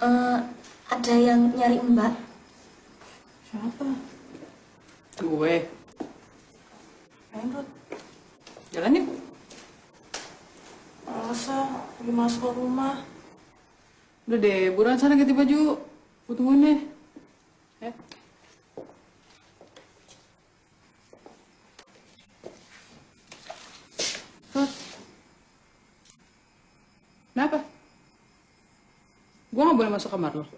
Eh, ada yang nyari Mbak. Siapa? Gue. Main, Rut. Jalan yuk. Masa lagi masuk ke rumah. Udah deh, buruan sana ganti baju. Gue tungguin deh. Ya. Rut. Kenapa? Gue gak boleh masuk kamar lo.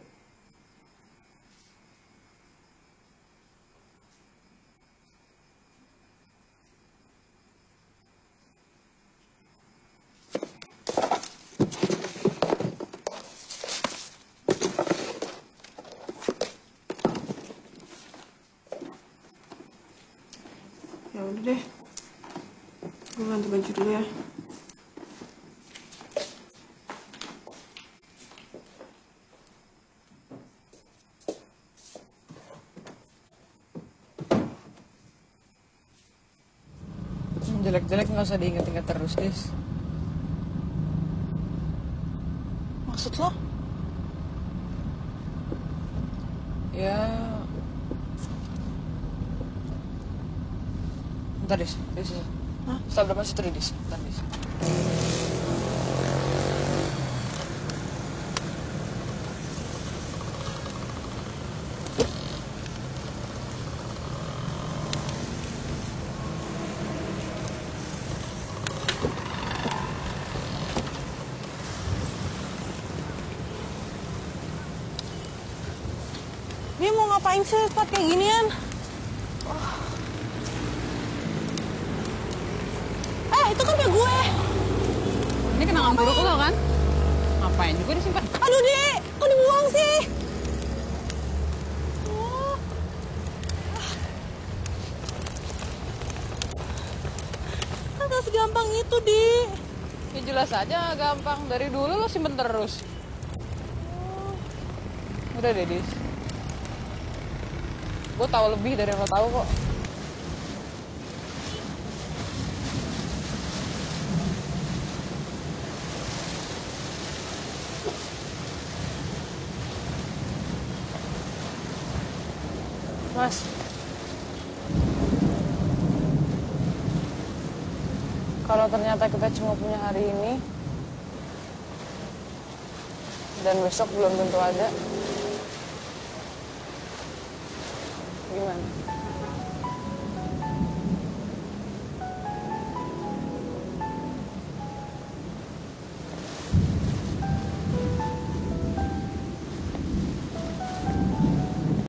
Ya udah deh. Gue ganti baju dulu ya. Jelek-jelek gak usah diinget-inget terus, Dis. Maksud lo? Ya... Bentar, Dis. Hah? Stop depan situ, Dis. Bentar, Dis. Dia mau ngapain sih tempat kayak ginian? Itu kan kayak gue. Ini kenangan buruk lo kan? Ngapain juga disimpan? Aduh, Dek. Kok dibuang sih? Oh. Kan gak segampang itu, Dek. Ya jelas aja gampang. Dari dulu lo simpen terus. Udah deh, Dis. Gue tahu lebih dari yang lo tahu kok. Mas, kalau ternyata kita cuma punya hari ini dan besok belum tentu ada, gimana?